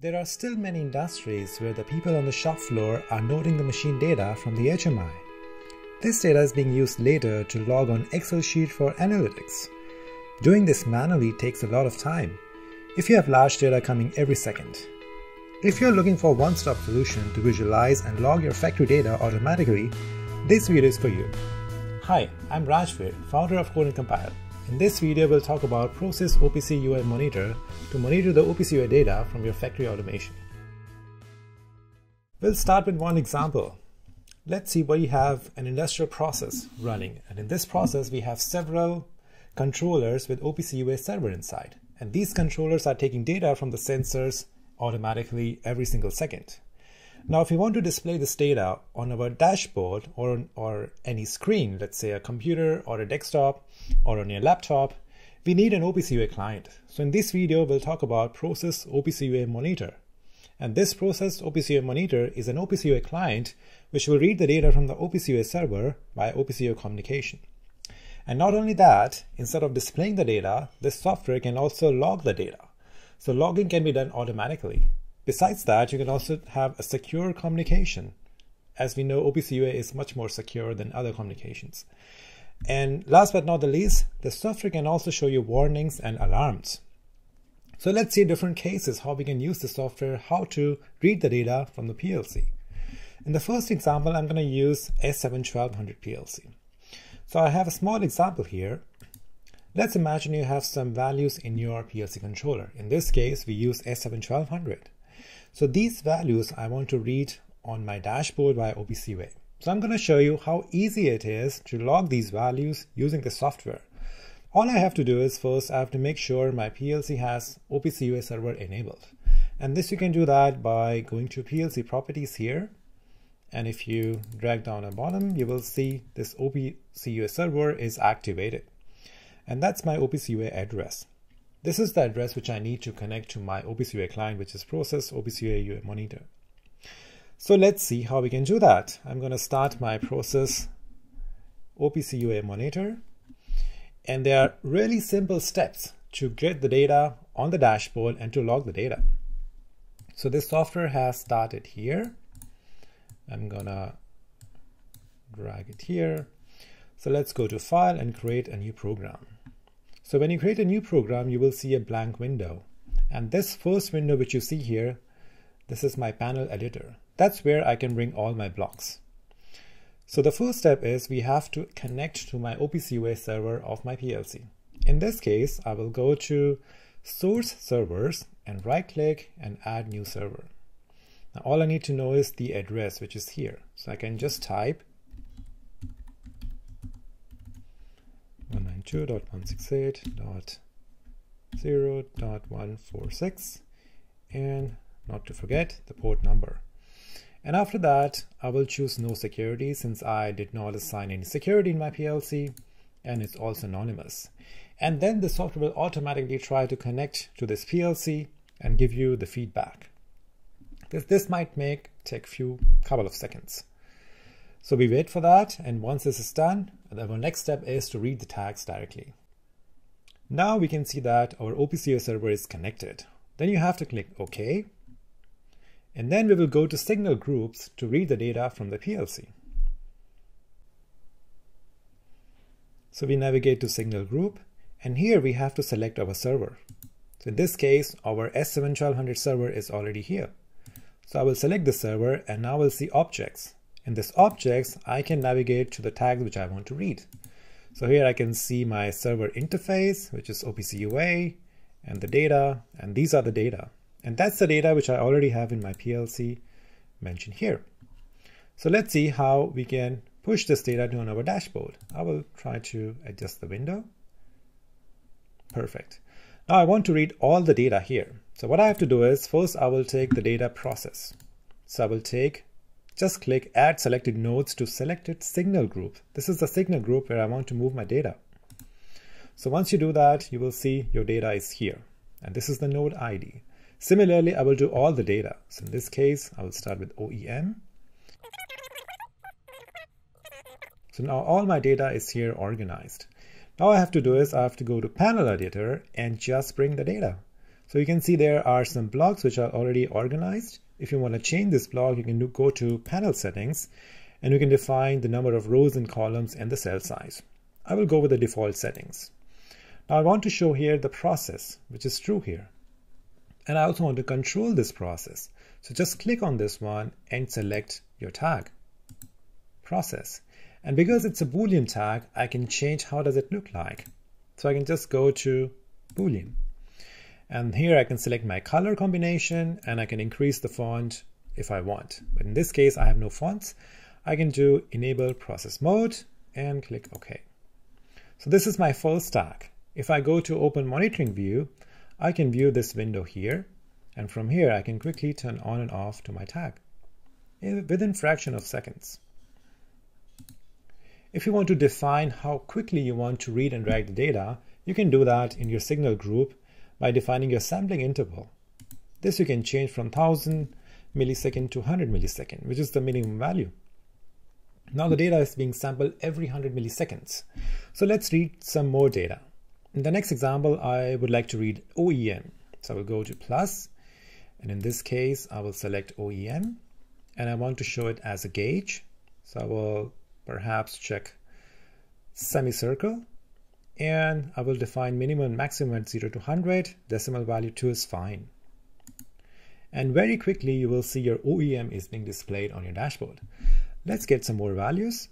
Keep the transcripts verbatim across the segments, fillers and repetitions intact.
There are still many industries where the people on the shop floor are noting the machine data from the H M I. This data is being used later to log on Excel sheet for analytics. Doing this manually takes a lot of time if you have large data coming every second. If you're looking for a one-stop solution to visualize and log your factory data automatically, this video is for you. Hi, I'm Rajvir, founder of Code and Compile. In this video, we'll talk about Prosys O P C U A Monitor to monitor the O P C U A data from your factory automation. We'll start with one example. Let's see where you have an industrial process running, and in this process we have several controllers with O P C U A server inside, and these controllers are taking data from the sensors automatically every single second. Now if we want to display this data on our dashboard or, on, or any screen, let's say a computer or a desktop or on your laptop, we need an O P C U A client. So in this video we'll talk about Prosys O P C U A Monitor. And this Prosys O P C U A Monitor is an O P C U A client which will read the data from the O P C U A server by O P C U A communication. And not only that, instead of displaying the data, this software can also log the data. So logging can be done automatically. Besides that, you can also have a secure communication. As we know, O P C U A is much more secure than other communications. And last but not the least, the software can also show you warnings and alarms. So let's see different cases how we can use the software, how to read the data from the P L C. In the first example, I'm going to use S seven twelve hundred P L C. So I have a small example here. Let's imagine you have some values in your P L C controller. In this case, we use S seven twelve hundred. So these values I want to read on my dashboard by O P C U A. So I'm going to show you how easy it is to log these values using the software. All I have to do is first I have to make sure my P L C has O P C U A server enabled. And this you can do that by going to P L C properties here. And if you drag down the bottom, you will see this O P C U A server is activated. And that's my O P C U A address. This is the address which I need to connect to my O P C U A client, which is Prosys O P C U A U A Monitor. So let's see how we can do that. I'm going to start my Prosys O P C U A Monitor. And there are really simple steps to get the data on the dashboard and to log the data. So this software has started here. I'm going to drag it here. So let's go to File and create a new program. So when you create a new program, you will see a blank window. And this first window which you see here, this is my panel editor. That's where I can bring all my blocks. So the first step is we have to connect to my O P C U A server of my P L C. In this case, I will go to Source Servers and right click and add new server. Now all I need to know is the address which is here. So I can just type one ninety-two dot one sixty-eight dot zero dot one forty-six and not to forget the port number. And after that, I will choose no security since I did not assign any security in my P L C and it's also anonymous. And then the software will automatically try to connect to this P L C and give you the feedback. This, this might make take few couple of seconds. So we wait for that, and once this is done, our next step is to read the tags directly. Now we can see that our O P C U A server is connected. Then you have to click OK. And then we will go to Signal Groups to read the data from the P L C. So we navigate to Signal Group, and here we have to select our server. So in this case, our S seven twelve hundred server is already here. So I will select the server, and now we'll see Objects. In this Objects, I can navigate to the tags which I want to read. So here I can see my server interface, which is O P C U A, and the data, and these are the data. And that's the data which I already have in my P L C mentioned here. So let's see how we can push this data to our dashboard. I will try to adjust the window. Perfect. Now I want to read all the data here. So what I have to do is first I will take the data process. So I will take, just click Add Selected Nodes to Selected Signal Group. This is the signal group where I want to move my data. So once you do that, you will see your data is here. And this is the node I D. Similarly, I will do all the data. So in this case, I will start with O E M. So now all my data is here organized. Now all I have to do is I have to go to Panel Editor and just bring the data. So you can see there are some blocks which are already organized. If you want to change this block, you can do, go to panel settings, and you can define the number of rows and columns and the cell size. I will go with the default settings. Now I want to show here the process, which is true here. And I also want to control this process. So just click on this one and select your tag, process. And because it's a Boolean tag, I can change how does it look like. So I can just go to Boolean. And here I can select my color combination, and I can increase the font if I want. But in this case, I have no fonts. I can do enable process mode and click OK. So this is my full stack. If I go to open monitoring view, I can view this window here, and from here I can quickly turn on and off to my tag within fraction of seconds. If you want to define how quickly you want to read and write the data, you can do that in your signal group by defining your sampling interval. This you can change from one thousand millisecond to one hundred millisecond, which is the minimum value. Now the data is being sampled every one hundred milliseconds. So let's read some more data. In the next example, I would like to read O E M. So I will go to plus, and in this case, I will select O E M, and I want to show it as a gauge. So I will perhaps check semicircle, and I will define minimum and maximum at zero to one hundred. Decimal value two is fine. And very quickly, you will see your O E M is being displayed on your dashboard. Let's get some more values.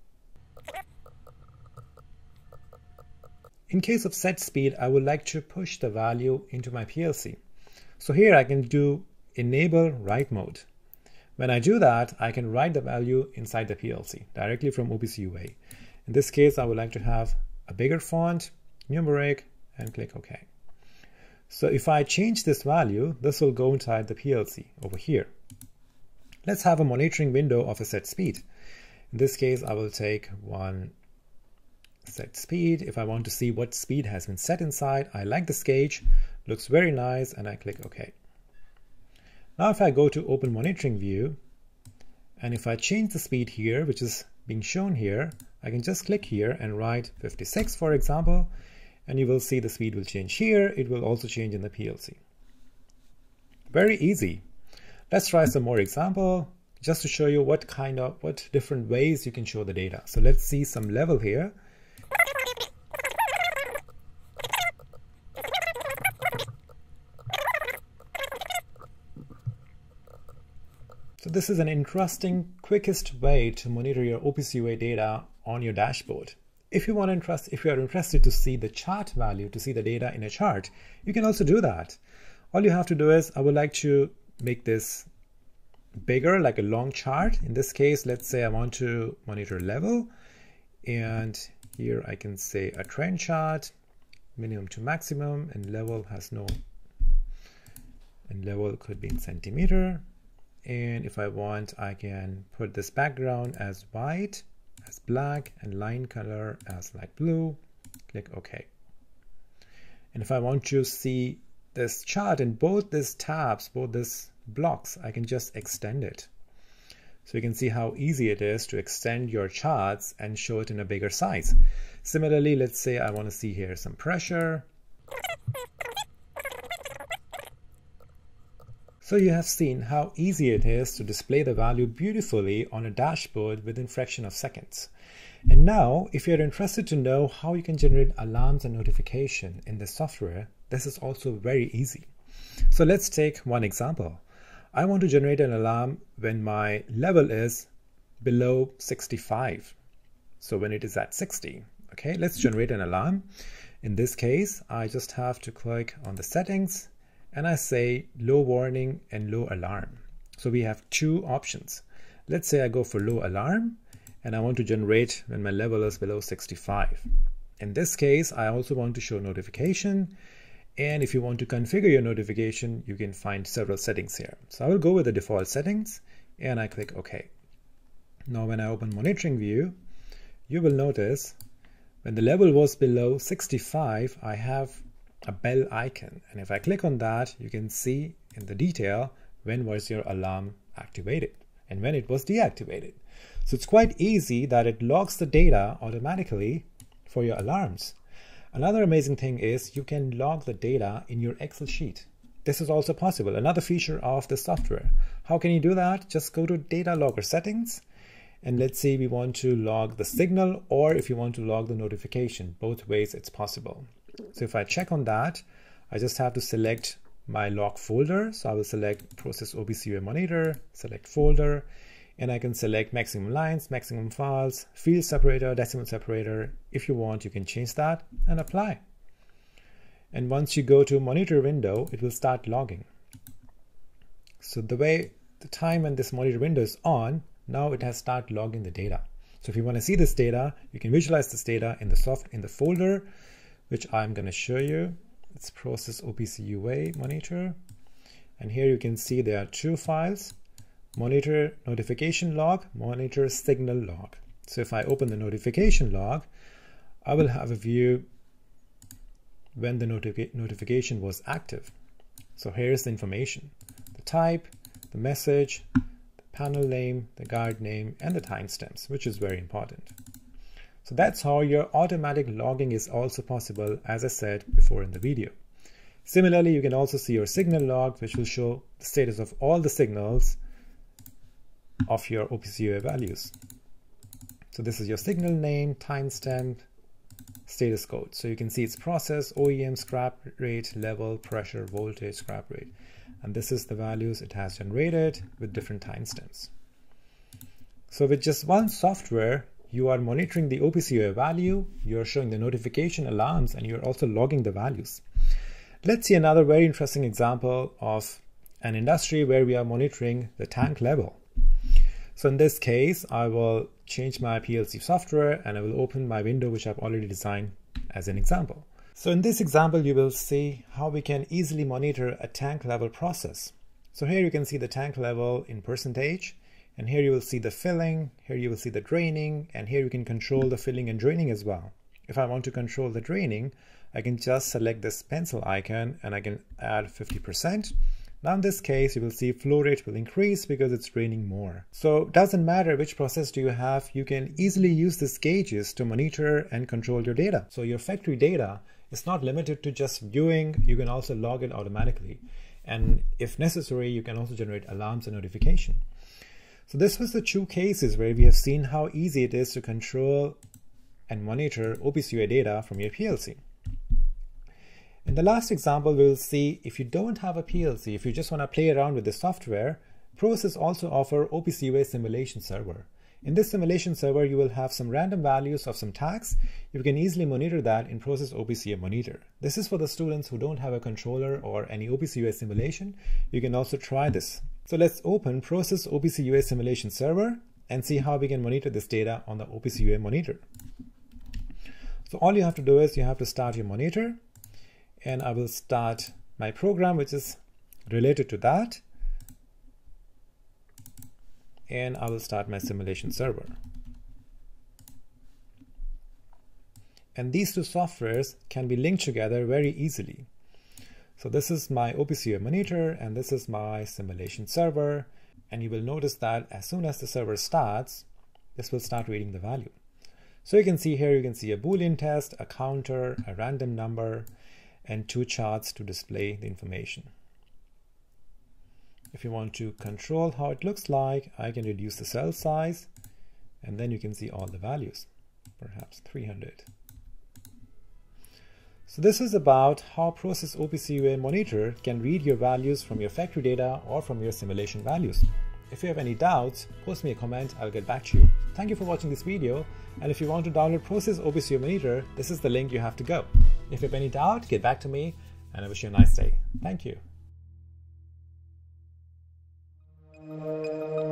In case of set speed, I would like to push the value into my P L C. So here I can do enable write mode. When I do that, I can write the value inside the P L C directly from O P C U A. In this case, I would like to have a bigger font, numeric, and click OK. So if I change this value, this will go inside the P L C over here. Let's have a monitoring window of a set speed. In this case, I will take one set speed. If I want to see what speed has been set inside, I like this gauge, looks very nice, and I click OK. Now if I go to open monitoring view, and if I change the speed here, which is being shown here, I can just click here and write fifty-six, for example, and you will see the speed will change here. It will also change in the P L C. Very easy. Let's try some more example just to show you what kind of, what different ways you can show the data. So let's see some level here. So this is an interesting, quickest way to monitor your O P C U A data on your dashboard. If you want interest, if you are interested to see the chart value, to see the data in a chart, you can also do that. All you have to do is, I would like to make this bigger, like a long chart. In this case, let's say I want to monitor level, and here I can say a trend chart, minimum to maximum, and level has no, and level could be in centimeter. And if I want, I can put this background as white, as black, and line color as light blue. Click OK. And if I want to see this chart in both these tabs, both these blocks, I can just extend it. So you can see how easy it is to extend your charts and show it in a bigger size. Similarly, let's say I want to see here some pressure. So you have seen how easy it is to display the value beautifully on a dashboard within fraction of seconds. And now, if you're interested to know how you can generate alarms and notification in the software, this is also very easy. So let's take one example. I want to generate an alarm when my level is below sixty-five. So when it is at sixty, okay, let's generate an alarm. In this case, I just have to click on the settings, and I say low warning and low alarm. So we have two options. Let's say I go for low alarm, and I want to generate when my level is below sixty-five. In this case, I also want to show notification. And if you want to configure your notification, you can find several settings here. So I will go with the default settings, and I click OK. Now when I open monitoring view, you will notice when the level was below sixty-five, I have a bell icon. And if I click on that, you can see in the detail when was your alarm activated and when it was deactivated. So it's quite easy that it logs the data automatically for your alarms. Another amazing thing is you can log the data in your Excel sheet. this is also possible. Another feature of the software. How can you do that? Just go to data logger settings, and let's say we want to log the signal, or if you want to log the notification. Both ways it's possible. So if I check on that, I just have to select my log folder. So I will select Prosys O P C U A Monitor, select folder, and I can select maximum lines, maximum files, field separator, decimal separator. If you want, you can change that and apply. And once you go to monitor window, it will start logging. So the way the time when this monitor window is on, now it has started logging the data. So if you want to see this data, you can visualize this data in the soft in the folder, which I'm going to show you. It's Prosys O P C U A Monitor. And here you can see there are two files, monitor notification log, monitor signal log. So if I open the notification log, I will have a view when the notifi notification was active. So here's the information, the type, the message, the panel name, the guard name, and the timestamps, which is very important. So that's how your automatic logging is also possible, as I said before in the video. Similarly, you can also see your signal log, which will show the status of all the signals of your O P C U A values. So this is your signal name, timestamp, status code. So you can see its process, O E M, scrap rate, level, pressure, voltage, scrap rate. And this is the values it has generated with different timestamps. So with just one software, you are monitoring the O P C U A value, you're showing the notification alarms, and you're also logging the values. Let's see another very interesting example of an industry where we are monitoring the tank level. So in this case, I will change my P L C software and I will open my window, which I've already designed as an example. So in this example, you will see how we can easily monitor a tank level process. So here you can see the tank level in percentage, and here you will see the filling, here you will see the draining, and here you can control the filling and draining as well. If I want to control the draining, I can just select this pencil icon and I can add fifty percent. Now in this case, you will see flow rate will increase because it's draining more. So it doesn't matter which process do you have, you can easily use these gauges to monitor and control your data. So your factory data is not limited to just viewing, you can also log it automatically. And if necessary, you can also generate alarms and notification. So this was the two cases where we have seen how easy it is to control and monitor O P C U A data from your P L C. In the last example, we will see if you don't have a P L C, if you just want to play around with the software, Prosys also offer O P C U A Simulation Server. In this simulation server, you will have some random values of some tags. You can easily monitor that in Prosys O P C U A Monitor. This is for the students who don't have a controller or any O P C U A simulation. You can also try this. So let's open Prosys O P C U A Simulation Server and see how we can monitor this data on the O P C U A Monitor. So all you have to do is you have to start your monitor, and I will start my program which is related to that, and I will start my simulation server. And these two softwares can be linked together very easily. So this is my O P C U A Monitor and this is my simulation server, and you will notice that as soon as the server starts, this will start reading the value. So you can see here, you can see a Boolean test, a counter, a random number, and two charts to display the information. If you want to control how it looks like, I can reduce the cell size, and then you can see all the values, perhaps three hundred. So this is about how Prosys O P C U A Monitor can read your values from your factory data or from your simulation values. If you have any doubts, post me a comment, I'll get back to you. Thank you for watching this video, and if you want to download Prosys O P C U A Monitor, this is the link you have to go. If you have any doubt, get back to me, and I wish you a nice day. Thank you.